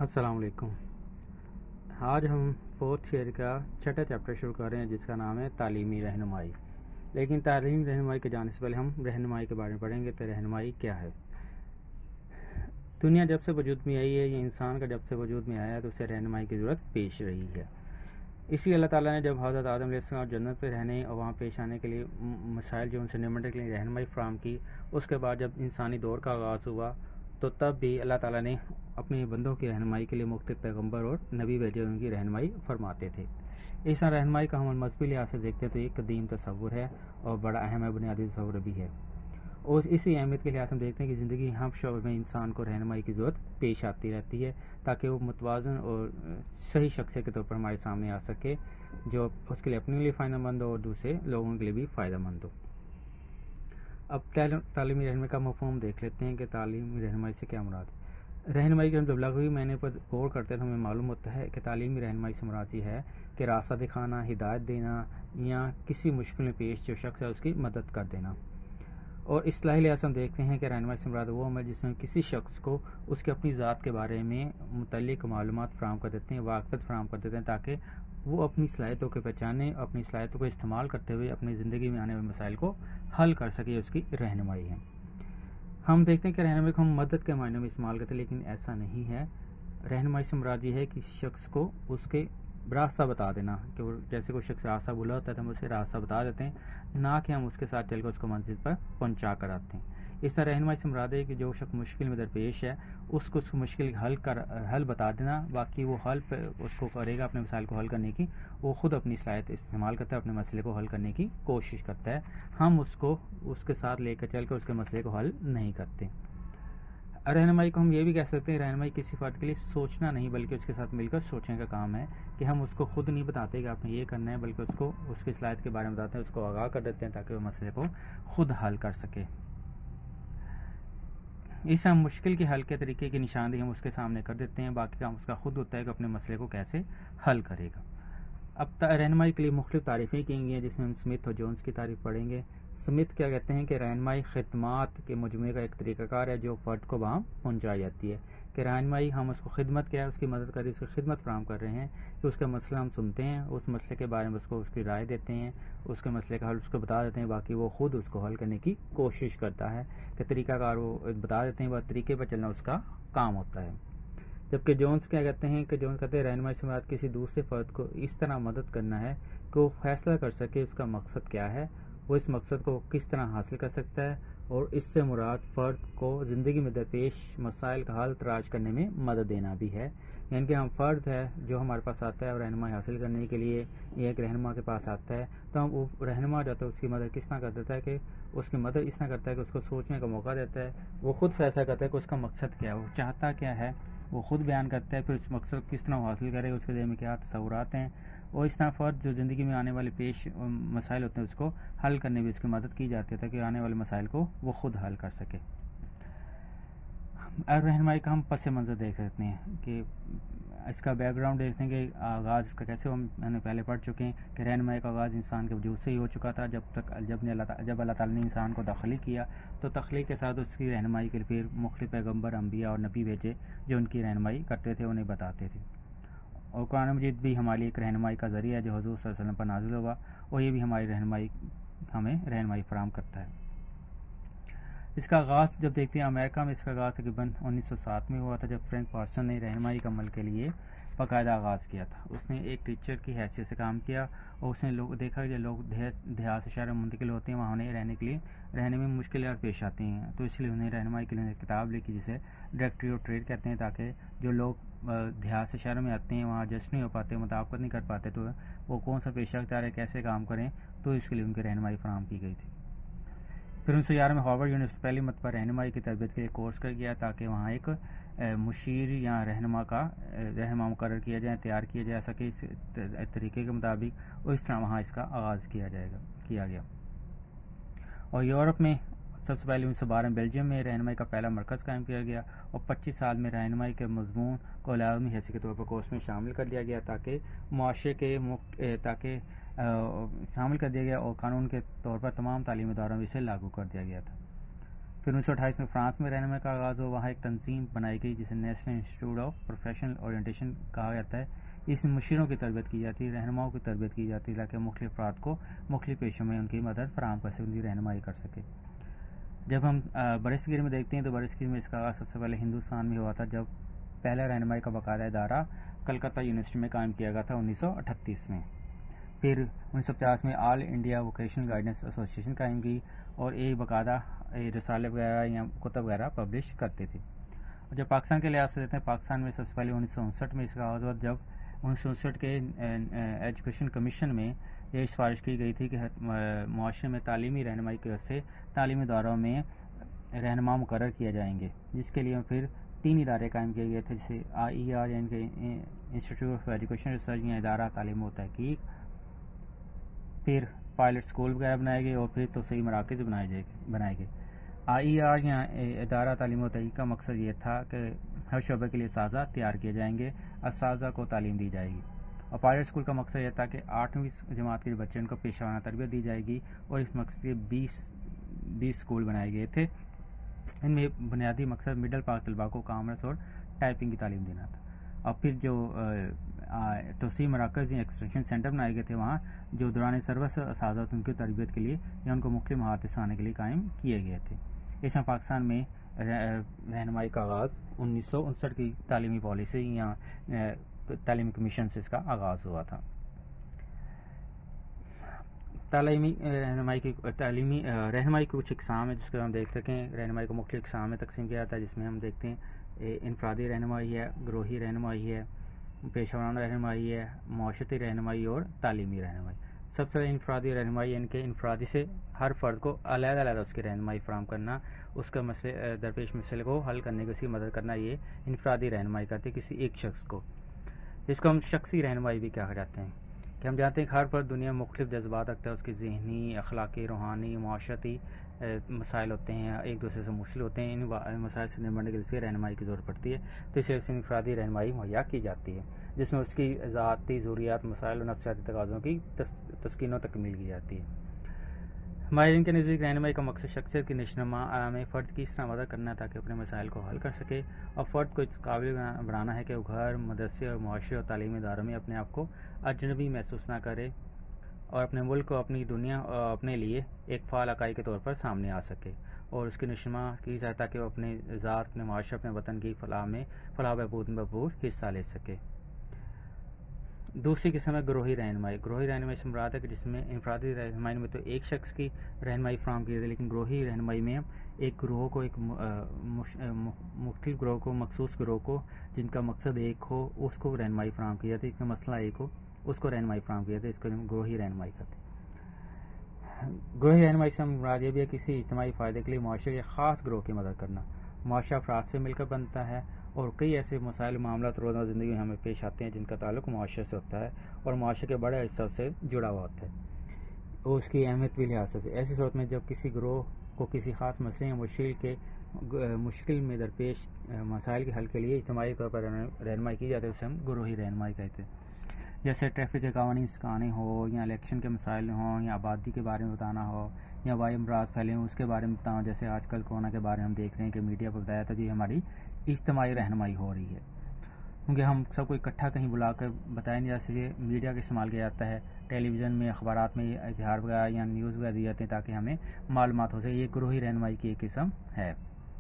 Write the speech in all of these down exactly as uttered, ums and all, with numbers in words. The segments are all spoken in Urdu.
السلام علیکم۔ آج ہم فورتھ ایئر کا چھٹا چیپٹر شروع کر رہے ہیں جس کا نام ہے تعلیمی رہنمائی۔ لیکن تعلیمی رہنمائی کے جانے سے پہلے ہم رہنمائی کے بارے میں پڑھیں گے تو رہنمائی کیا ہے۔ دنیا جب سے وجود میں آئی ہے یا انسان کا جب سے وجود میں آیا ہے تو اسے رہنمائی کی ضرورت پیش رہی ہے۔ اسی اللہ تعالیٰ نے جب حضرت آدم علیہ السلام جنت پہ رہنے اور وہاں پیش آنے کے لیے مسائل جو ان سے نمٹنے کے لیے رہنمائی فراہم کی، اس کے بعد جب انسانی دور کا آغاز ہوا تو تب بھی اللہ تعالیٰ نے اپنے بندوں کی رہنمائی کے لیے مختلف پیغمبر اور نبی بھیجے، ان کی رہنمائی فرماتے تھے۔ اس طرح رہنمائی کا ہم مذہبی لحاظ سے دیکھتے ہیں تو ایک قدیم تصور ہے اور بڑا اہم ہے، بنیادی تصور بھی ہے، اور اسی اہمیت کے لحاظ سے ہم دیکھتے ہیں کہ زندگی ہر شعبے میں انسان کو رہنمائی کی ضرورت پیش آتی رہتی ہے تاکہ وہ متوازن اور صحیح شخصیت کے طور پر ہمارے سامنے آ سکے، جو اس کے لیے اپنے لیے فائدہ مند ہو اور دوسرے لوگوں کے لیے بھی فائدہ مند ہو۔ اب تعلیمی رہنمائی کا مفہوم دیکھ لیتے ہیں کہ تعلیمی رہنمائی سے کیا مراد ہے۔ رہنمائی کے ہم جب لغوی معنی پر غور کرتے ہیں تو ہمیں معلوم ہوتا ہے کہ تعلیمی رہنمائی سے مراد یہ ہے کہ راستہ دکھانا، ہدایت دینا یا کسی مشکل میں پیش جو شخص ہے اس کی مدد کر دینا۔ اور اصطلاحی لحاظ سے ہم دیکھتے ہیں کہ رہنمائی سے مراد وہ عمل جس میں کسی شخص کو اس کی اپنی ذات کے بارے میں متعلق معلومات فراہم کر دیتے ہیں، واقفیت فراہم کر دیتے ہیں تاکہ وہ اپنی صلاحیتوں کو پہچانے، اپنی صلاحیتوں کو استعمال کرتے ہوئے اپنی زندگی میں آنے والے مسائل کو حل کر سکے، اس کی رہنمائی ہے۔ ہم دیکھتے ہیں کہ رہنمائی کو ہم مدد کے معنی میں استعمال کرتے ہیں، لیکن ایسا نہیں ہے۔ رہنمائی سے مراد یہ ہے کہ کسی شخص کو اس کے راستہ بتا دینا، کہ جیسے کوئی شخص راستہ بھولا ہوتا ہے تو ہم اسے راستہ بتا دیتے ہیں، نہ کہ ہم اس کے ساتھ چل کر اس کو منزل پر پہنچا کر آتے ہیں۔ اس طرح رہنمائی سے مراد ہے کہ جو شخص مشکل میں درپیش ہے اس کو اس مشکل حل کر حل بتا دینا، باقی وہ حل پہ اس کو کرے گا، اپنے مسائل کو حل کرنے کی وہ خود اپنی صلاحیت استعمال کرتا ہے، اپنے مسئلے کو حل کرنے کی کوشش کرتا ہے، ہم اس کو اس کے ساتھ لے کر چل کر اس کے مسئلے کو حل نہیں کرتے۔ رہنمائی کو ہم یہ بھی کہہ سکتے ہیں، رہنمائی کسی فرد کے لیے سوچنا نہیں بلکہ اس کے ساتھ مل کر سوچنے کا کام ہے، کہ ہم اس کو خود نہیں بتاتے کہ آپ نے یہ کرنا ہے، بلکہ اس کو اس کی صلاحیت کے بارے میں بتاتے ہیں، اس کو آگاہ کر دیتے ہیں تاکہ وہ مسئلے کو خود حل کر سکے۔ اس ہم مشکل کے حل کے طریقے کی نشاندہی ہم اس کے سامنے کر دیتے ہیں، باقی کام اس کا خود ہوتا ہے کہ اپنے مسئلے کو کیسے حل کرے گا۔ اب رہنمائی کے لیے مختلف تعریفیں کی گئی ہیں جس میں ہم اسمتھ اور جونز کی تعریف پڑھیں گے۔ اسمتھ کیا کہتے ہیں کہ رہنمائی خدمات کے مجموعے کا ایک طریقہ کار ہے جو فرد کو وہاں پہنچائی جاتی ہے، کہ رہنمائی ہم اس کو خدمت کیا ہے، اس کی مدد کر اس کی خدمت فراہم کر رہے ہیں، کہ اس کا مسئلہ ہم سنتے ہیں، اس مسئلے کے بارے میں اس کو اس کی رائے دیتے ہیں، اس کے مسئلے کا حل اس کو بتا دیتے ہیں، باقی وہ خود اس کو حل کرنے کی کوشش کرتا ہے، کہ طریقہ کار وہ بتا دیتے ہیں، وہ طریقے پر چلنا اس کا کام ہوتا ہے۔ جبکہ جونز کیا کہتے ہیں کہ جونز کہتے ہیں رہنمائی سے مراد کسی دوسرے فرد کو اس طرح مدد کرنا ہے کہ وہ فیصلہ کر سکے اس کا مقصد کیا ہے، وہ اس مقصد کو کس طرح حاصل کر سکتا ہے، اور اس سے مراد فرد کو زندگی میں درپیش مسائل کا حل تلاش کرنے میں مدد دینا بھی ہے۔ یعنی کہ ہم فرد ہے جو ہمارے پاس آتا ہے اور رہنمائی حاصل کرنے کے لیے ایک رہنما کے پاس آتا ہے تو ہم وہ رہنما جاتا ہے اس کی مدد کس طرح کر دیتا ہے، کہ اس کی مدد اس طرح کرتا ہے کہ اس کو سوچنے کا موقع دیتا ہے، وہ خود فیصلہ کرتا ہے کہ اس کا مقصد کیا ہے، وہ چاہتا کیا ہے، وہ خود بیان کرتا ہے، پھر اس مقصد کس طرح حاصل کرے، اس کے ذہن میں کیا تصورات ہیں، اور اس طرح فرد جو زندگی میں آنے والے پیش مسائل ہوتے ہیں اس کو حل کرنے میں اس کی مدد کی جاتی ہے تاکہ آنے والے مسائل کو وہ خود حل کر سکے۔ اور رہنمائی کا ہم پس منظر دیکھ سکتے ہیں کہ اس کا بیک گراؤنڈ دیکھتے ہیں کہ آغاز اس کا کیسے ہم نے پہلے پڑھ چکے ہیں کہ رہنمائی کا آغاز انسان کے وجود سے ہی ہو چکا تھا، جب تک جب نے اللہ جب اللہ تعالیٰ نے انسان کو تخلیق کیا تو تخلیق کے ساتھ اس کی رہنمائی کے لیے پھر مختلف پیغمبر، انبیاء اور نبی بھیجے جو ان کی رہنمائی کرتے تھے، انہیں بتاتے تھے۔ اور قرآن مجید بھی ہماری ایک رہنمائی کا ذریعہ ہے جو حضور صلی اللہ علیہ وسلم پر نازل ہوا، اور یہ بھی ہماری رہنمائی ہمیں رہنمائی فراہم کرتا ہے۔ اس کا آغاز جب دیکھتے ہیں امریکہ میں، اس کا آغاز تقریباً انیس سو سات میں ہوا تھا جب فرینک پارسن نے رہنمائی کا عمل کے لیے باقاعدہ آغاز کیا تھا۔ اس نے ایک ٹیچر کی حیثیت سے کام کیا اور اس نے لوگ دیکھا کہ لوگ دیہات سے شہر میں منتقل ہوتے ہیں، وہاں انہیں رہنے کے لیے رہنے میں مشکلات پیش آتی ہیں، تو اس لیے انہیں رہنمائی کے لیے ایک کتاب لکھی جسے ڈائریکٹری آف ٹریڈ کہتے ہیں، تاکہ جو لوگ دیہات سے شہروں میں آتے ہیں وہاں ایڈجسٹ نہیں ہو پاتے، مطابقت نہیں کر پاتے، تو وہ کون سا پیشہ اختیار ہے، کیسے کام کریں، تو اس کے لیے ان کی رہنمائی فراہم کی گئی تھی۔ پھر انیس سو گیارہ میں ہارورڈ یونیورسٹی پہلی مرتبہ رہنمائی کی تربیت کے لیے کورس کر گیا تاکہ وہاں ایک مشیر یا رہنما کا رہنما مقرر کیا جائے، تیار کیا جائے، ایسا کہ اس طریقے کے مطابق اس طرح وہاں اس کا آغاز کیا جائے گا کیا گیا۔ اور یورپ میں سب سے پہلے انیس سو بارہ میں بیلجیم میں رہنمائی کا پہلا مرکز قائم کیا گیا اور پچیس سال میں رہنمائی کے مضمون کو لازمی حیثیت کے طور پر کورس میں شامل کر لیا گیا تاکہ معاشرے کے تاکہ شامل کر دیا گیا اور قانون کے طور پر تمام تعلیمی اداروں میں اسے لاگو کر دیا گیا تھا۔ پھر انیس سو اٹھائیس میں فرانس میں رہنمائی کا آغاز ہوا. وہاں ایک تنظیم بنائی گئی جسے national institute of professional orientation کہا جاتا ہے. اس میں مشیروں کی تربیت کی جاتی ہے, رہنماؤں کی تربیت کی جاتی ہے تاکہ مختلف افراد کو مختلف پیشوں میں ان کی مدد فراہم کر سکے, ان کی رہنمائی کر سکے. جب ہم برصغیر میں دیکھتے ہیں تو برصغیر میں اس کا آغاز سب سے پہلے ہندوستان میں ہوا تھا, جب پہلا رہنمائی کا باقاعدہ ادارہ کلکتہ یونیورسٹی میں قائم کیا گیا تھا انیس سو اٹھتیس میں. پھر انیس سو پچاس میں all India vocational guidance association قائم کی اور ایک باقاعدہ رسالے وغیرہ یا کتب وغیرہ پبلش کرتے تھے. اور جب پاکستان کے لحاظ سے دیکھتے ہیں, پاکستان میں سب سے پہلے انیس سو انسٹھ میں اس کا آغاز ہوا, جب انیس سو انسٹھ کے ایجوکیشن کمیشن میں یہ سفارش کی گئی تھی کہ معاشرے میں تعلیمی رہنمائی کی وجہ سے تعلیمی اداروں میں رہنما مقرر کیے جائیں گے, جس کے لیے پھر تین ادارے قائم کیے گئے تھے, جسے آئی ای آر یعنی کہ انسٹیٹیوٹ آف ایجوکیشن ریسرچ یا ادارہ تعلیم و تحقیق, پھر پائلٹ اسکول وغیرہ بنائے گئے, اور پھر توسیعی مراکز بنائے جائے بنائے گئے. آئی ای آر یا ادارہ تعلیم و تحقیق کا مقصد یہ تھا کہ ہر شعبے کے لیے اساتذہ تیار کیے جائیں گے, اساتذہ کو تعلیم دی جائے گی. اور پائلٹ اسکول کا مقصد یہ تھا کہ آٹھویں جماعت کے بچے ان کو پیشہ ورانہ تربیت دی جائے گی, اور اس مقصد کے بیس بیس اسکول بنائے گئے تھے. ان میں بنیادی مقصد مڈل پاس طلباء کو کامرس اور ٹائپنگ کی تعلیم دینا تھا. اور پھر جو توسیع مراکز یا ایکسٹینشن سینٹر بنائے گئے تھے, وہاں جو دوران سروس اساتذہ ان کی تربیت کے لیے یا ان کو مختلف مہارتیں سکھانے کے لیے قائم کیے گئے تھے. اس میں پاکستان میں رہنمائی کا آغاز انیس سو انسٹھ کی تعلیمی پالیسی یا تعلیمی کمیشن سے اس کا آغاز ہوا تھا. تعلیمی رہنمائی کی تعلیمی رہنمائی کی کچھ اقسام ہے جس کو ہم دیکھ سکیں. رہنمائی کو مختلف اقسام میں تقسیم کیا جاتا ہے, جس میں ہم دیکھتے ہیں انفرادی رہنمائی ہے, گروہی رہنمائی ہے, پیشہ ورانہ رہنمائی ہے, معاشرتی رہنمائی اور تعلیمی رہنمائی. سب سے انفرادی رہنمائی یعنی کہ انفرادی سے ہر فرد کو علیحدہ علیحدہ اس کی رہنمائی فراہم کرنا, اس کا مسئلے درپیش مسئلے کو حل کرنے کی اس کی مدد کرنا, یہ انفرادی رہنمائی کرتے ہیں کسی ایک شخص کو. اس کو ہم شخصی رہنمائی بھی کیا جاتے ہیں کہ ہم جانتے ہیں کہ ہر فرد دنیا میں مختلف جذبات رکھتا ہے, اس کے ذہنی, اخلاقی, روحانی, معاشرتی مسائل ہوتے ہیں, ایک دوسرے سے منفصل ہوتے ہیں. ان مسائل سے نمٹنے کے لیے رہنمائی کی ضرورت پڑتی ہے, تو اسے انفرادی رہنمائی مہیا کی جاتی ہے, جس میں اس کی ذاتی ضروریات, مسائل اور نفسیاتی تقاضوں کی تسکین و تکمیل کی جاتی ہے. ماہرین کے نزدیک رہنمائی کا مقصد شخصیت کی نشوونما میں فرد کی اس طرح مدد کرنا تاکہ اپنے مسائل کو حل کر سکے, اور فرد کو اس قابل بنانا ہے کہ وہ گھر, مدرسے اور معاشرے اور تعلیمی اداروں میں اپنے آپ کو اجنبی محسوس نہ کرے, اور اپنے ملک کو, اپنی دنیا اور اپنے لیے ایک فعال اکائی کے طور پر سامنے آ سکے, اور اس کی نشوونما کی جائے تاکہ وہ اپنے ذات, اپنے معاشرے, اپنے وطن کی فلاح میں فلاح بہبود میں بھرپور حصہ لے سکے. دوسری قسم ہے گروہی رہنمائی. گروہی رہنمائی سے مراد ہے کہ جس میں انفرادی رہنمائی میں تو ایک شخص کی رہنمائی فراہم کی جاتی ہے, لیکن گروہی رہنمائی میں ایک گروہ کو, ایک مختلف گروہ کو, مخصوص گروہ کو جن کا مقصد ایک ہو, اس کو رہنمائی فراہم کی جاتی ہے, جس کا مسئلہ ایک ہو اس کو رہنمائی فراہم کی جاتی ہے. اس کو گروہی رہنمائی کرتے ہیں. گروہی رہنمائی سے مراد یہ بھی ہے کسی اجتماعی فائدے کے لیے معاشرے کے خاص گروہ کی مدد کرنا. معاشرہ افراد سے مل کر بنتا ہے, اور کئی ایسے مسائل, معاملات روزمرہ زندگی میں ہمیں پیش آتے ہیں جن کا تعلق معاشرے سے ہوتا ہے, اور معاشرے کے بڑے حصہ سے جڑا ہوا ہوتا ہے, اور اس کی اہمیت بھی لحاظ سے. ایسی صورت میں جب کسی گروہ کو کسی خاص مسئلے یا مشکل کے مشکل میں درپیش مسائل کے حل کے لیے اجتماعی طور پر رہنمائی کی جاتی ہے, اسے ہم گروہی رہنمائی کہتے ہیں. جیسے ٹریفک کے قوانین سکھانے ہو, یا الیکشن کے مسائل ہوں, یا آبادی کے بارے میں بتانا ہو, یا وبائی امراض پھیلے ہوں اس کے بارے میں بتاؤں. جیسے آج کل کورونا کے بارے میں ہم دیکھ رہے ہیں کہ میڈیا پر بتایا تھا, یہ ہماری اجتماعی رہنمائی ہو رہی ہے, کیونکہ ہم سب کو اکٹھا کہیں بلا کر بتایا نہیں جا سکے. میڈیا کا استعمال کیا جاتا ہے, ٹیلی ویژن میں, اخبارات میں اشتہار وغیرہ یا نیوز وغیرہ دی جاتے ہیں تاکہ ہمیں معلومات ہو سکے. یہ گروہی رہنمائی کی ایک قسم ہے.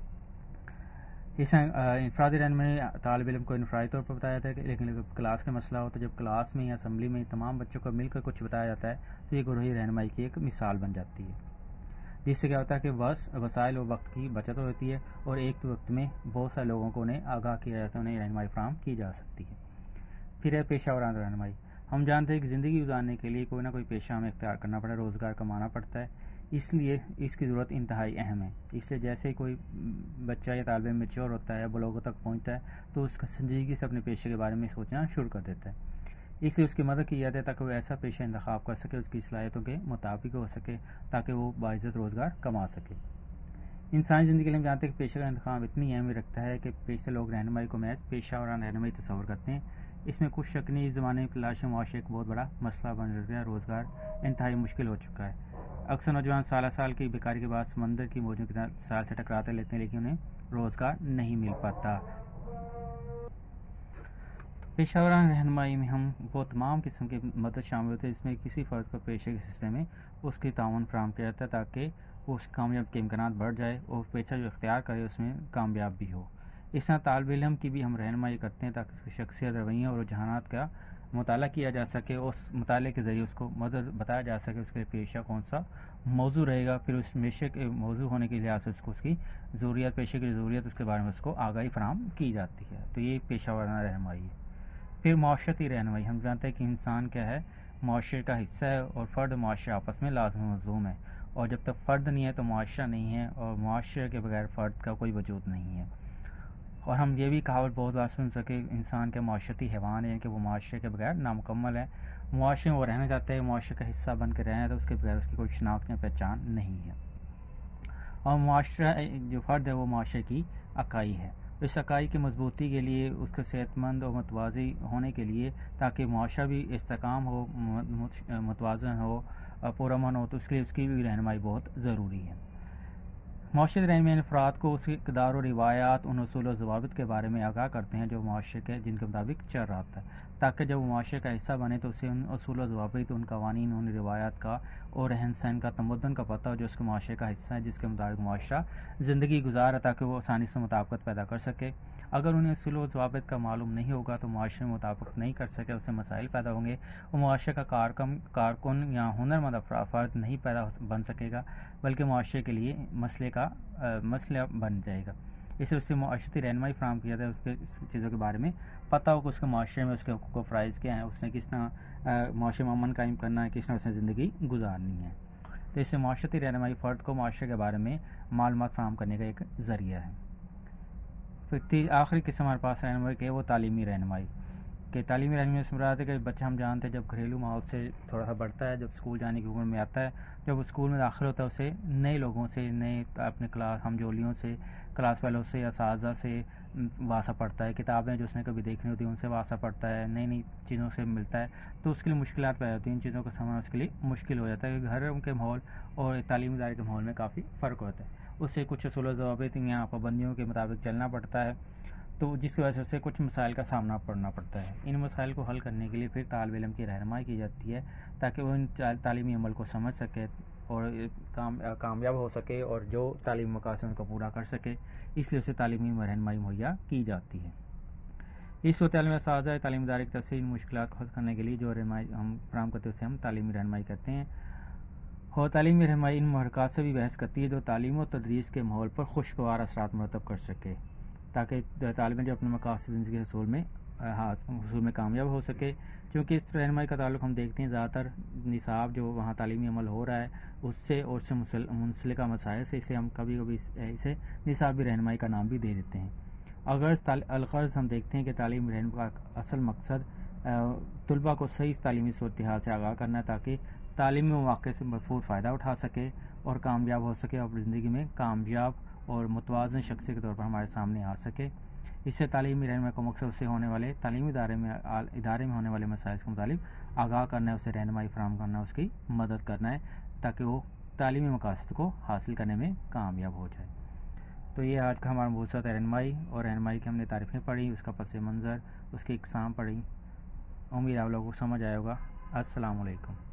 اس انفرادی رہنمائی طالب علم کو انفرادی طور پر بتایا جاتا ہے, لیکن کلاس کا مسئلہ ہو تو جب کلاس میں یا اسمبلی میں تمام بچوں کو مل کر کچھ بتایا جاتا ہے تو یہ گروہی رہنمائی کی ایک مثال بن جاتی ہے, جس سے کیا ہوتا ہے کہ بس وسائل و وقت کی بچت ہوتی ہے, اور ایک وقت میں بہت سارے لوگوں کو انہیں آگاہ کیا جاتا ہے, انہیں رہنمائی فراہم کی جا سکتی ہے. پھر ہے پیشہ ورانہ رہنمائی. ہم جانتے ہیں کہ زندگی گزارنے کے لیے کوئی نہ کوئی پیشہ ہمیں اختیار کرنا پڑتا ہے, روزگار کمانا پڑتا ہے, اس لیے اس کی ضرورت انتہائی اہم ہے. اس لیے جیسے ہی کوئی بچہ یا طالب علم میچور ہوتا ہے یا بلوغ تک پہنچتا ہے تو اس کا سنجیدگی سے اپنے پیشے کے بارے میں سوچنا شروع کر دیتا ہے. اس لیے اس کی مدد کی جاتی ہے تاکہ وہ ایسا پیشہ انتخاب کر سکے اس کی صلاحیتوں کے مطابق ہو سکے, تاکہ وہ باعزت روزگار کما سکے. انسانی زندگی کے لیے ہم جانتے ہیں کہ پیشے کا انتخاب اتنی اہمیت رکھتا ہے کہ پیشے لوگ رہنمائی کو محض پیشہ ورانہ رہنمائی تصور کرتے ہیں. اس میں کچھ شک نہیں, اس زمانے میں تلاش معاشرے ایک بہت بڑا مسئلہ بن چکا ہے. روزگار انتہائی مشکل ہو چکا ہے. اکثر نوجوان سالہ سال کی بیکاری کے بعد سمندر کی موجوں کی طرح سال سے ٹکراتے لیتے ہیں، لیکن انہیں روزگار نہیں مل پاتا۔ پیشہ ورانہ رہنمائی میں ہم وہ تمام قسم کی مدد شامل ہوتے ہیں جس میں کسی فرد کو پیشے کے سلسلے میں اس کی تعاون فراہم کیا جاتا ہے تاکہ اس کامیاب کے امکانات بڑھ جائے اور پیشہ جو اختیار کرے اس میں کامیاب بھی ہو۔ اس طرح طالب علم کی بھی ہم رہنمائی کرتے ہیں تاکہ اس کی شخصیت، رویہ اور رجحانات کا مطالعہ کیا جا سکے، اس مطالعے کے ذریعے اس کو مدد بتایا جا سکے اس کے پیشہ کون سا موضوع رہے گا، پھر اس پیشے کے موضوع ہونے کے لحاظ سے اس کو اس کی ضروریات، پیشے کی ضروریات، اس کے بارے میں اس کو آگاہی فراہم کی جاتی ہے۔ تو یہ پیشہ ورانہ رہنمائی ہے۔ پھر معاشرتی رہنمائی، ہم جانتے ہیں کہ انسان کیا ہے، معاشرے کا حصہ ہے، اور فرد معاشرہ آپس میں لازم و ملزوم ہے، اور جب تک فرد نہیں ہے تو معاشرہ نہیں ہے، اور معاشرے کے بغیر فرد کا کوئی وجود نہیں ہے۔ اور ہم یہ بھی کہاوت بہت بار سن سکے، انسان کے معاشرتی حیوان ہے کہ وہ معاشرے کے بغیر نامکمل ہے، معاشرے میں وہ رہنا چاہتا ہے، معاشرے کا حصہ بن کے رہنا ہے تو اس کے بغیر اس کی کوئی شناخت یا پہچان نہیں ہے۔ اور معاشرہ جو فرد ہے وہ معاشرے کی اکائی ہے، اس اکائی کی مضبوطی کے لیے، اس کے صحت مند اور متوازی ہونے کے لیے، تاکہ معاشرہ بھی استحکام ہو، متوازن ہو، پرامن ہو، تو اس کے لیے اس کی بھی رہنمائی بہت ضروری ہے۔ معاشرتی رہنمائی افراد کو اس کے اقدار و روایات، ان اصول و ضوابط کے بارے میں آگاہ کرتے ہیں جو معاشرے کے جن کے مطابق چل رہا ہے، تاکہ جب وہ معاشرے کا حصہ بنے تو اسے ان اصول و ضوابط، ان قوانین، ان روایات کا اور رہن سہن کا، تمدن کا پتہ ہو جو اس کے معاشرے کا حصہ ہے، جس کے مطابق معاشرہ زندگی گزارا، تاکہ وہ آسانی سے مطابقت پیدا کر سکے۔ اگر انہیں اصول و ضوابط کا معلوم نہیں ہوگا تو معاشرے میں مطابقت نہیں کر سکے، اس سے مسائل پیدا ہوں گے، اور معاشرے کا کارکن کارکن یا ہنرمند فرد نہیں پیدا بن سکے گا، بلکہ معاشرے کے لیے مسئلے کا مسئلہ بن جائے گا۔ اس سے اس سے معاشرتی رہنمائی فراہم کی جاتا ہے، اس کے چیزوں کے بارے میں پتہ ہو کہ اس کے معاشرے میں اس کے حقوق و فرائض کیا ہیں، اس نے کس طرح معاشرے میں امن قائم کرنا ہے، کس طرح اس نے زندگی گزارنی ہے۔ تو اس سے معاشرتی رہنمائی فرد کو معاشرے کے بارے میں معلومات فراہم کرنے کا ایک ذریعہ ہے۔ پھر آخری قسم ہمارے پاس رہنمائی کی ہے وہ تعلیمی رہنمائی، کہ تعلیمی رہنمائی سے مراد ہے کہ بچہ، ہم جانتے ہیں جب گھریلو ماحول سے تھوڑا سا بڑھتا ہے، جب اسکول جانے کی عمر میں آتا ہے، جب وہ اسکول میں داخل ہوتا ہے، اسے نئے لوگوں سے، نئے اپنے کلاس ہم جولیوں سے، کلاس فیلو سے، اساتذہ سے واسطہ پڑتا ہے، کتابیں جو اس نے کبھی دیکھنی ہوتی ہیں ان سے واسطہ پڑتا ہے، نئی نئی چیزوں سے ملتا ہے، تو اس کے لیے مشکلات پیدا ہوتی ہیں، ان چیزوں کو سمجھنا اس کے لیے مشکل ہو جاتا ہے کہ گھر کے ماحول اور تعلیمی ادارے کے ماحول میں کافی فرق ہوتا ہے، اس سے کچھ اصول و ضوابط یا پابندیوں کے مطابق چلنا پڑتا ہے، تو جس کی وجہ سے کچھ مسائل کا سامنا پڑنا پڑتا ہے۔ ان مسائل کو حل کرنے کے لیے پھر طالب علم کی رہنمائی کی جاتی ہے تاکہ وہ ان تعلیمی عمل کو سمجھ سکے اور کامیاب ہو سکے، اور جو تعلیمی مقاصد ان کو پورا کر سکے، اس لیے اسے تعلیمی رہنمائی مہیا کی جاتی ہے۔ اس صورتحال میں اساتذہ تعلیمی ادارے کی طرف سے ان مشکلات کو حل کرنے کے لیے جو رہنمائی ہم فراہم کرتے ہیں اسے ہم تعلیمی رہنمائی کرتے ہیں، اور تعلیمی رہنمائی ان محرکات سے بھی بحث کرتی ہے جو تعلیم و تدریس کے ماحول پر خوشگوار اثرات مرتب کر سکے، تاکہ طالب علم جو اپنے مقاصد زندگی کے حصول میں حصول میں کامیاب ہو سکے۔ چونکہ اس رہنمائی کا تعلق ہم دیکھتے ہیں زیادہ تر نصاب جو وہاں تعلیمی عمل ہو رہا ہے اس سے اور اس سے منسلکہ مسائل سے، اس لیے ہم کبھی کبھی اسے نصابی رہنمائی کا نام بھی دے دیتے ہیں۔ اگر الغرض ہم دیکھتے ہیں کہ تعلیمی رہنمائی کا اصل مقصد طلباء کو صحیح تعلیمی صورتحال سے آگاہ کرنا ہے تاکہ تعلیمی مواقع سے بھرپور فائدہ اٹھا سکے اور کامیاب ہو سکے، اور اپنی زندگی میں کامیاب اور متوازن شخصیت کے طور پر ہمارے سامنے آ سکے۔ اس سے تعلیمی رہنمائی کا مقصد اسے ہونے والے تعلیمی ادارے میں ادارے میں ہونے والے مسائل کے متعلق آگاہ کرنا ہے، اسے رہنمائی فراہم کرنا ہے، اس کی مدد کرنا ہے تاکہ وہ تعلیمی مقاصد کو حاصل کرنے میں کامیاب ہو جائے۔ تو یہ آج کا ہمارا موضوع ہے رہنمائی، اور رہنمائی کی ہم نے تعریفیں پڑھی، اس کا پس منظر، اس کی اقسام پڑھی۔ امید آپ لوگوں کو سمجھ آئے ہوگا۔ السلام علیکم۔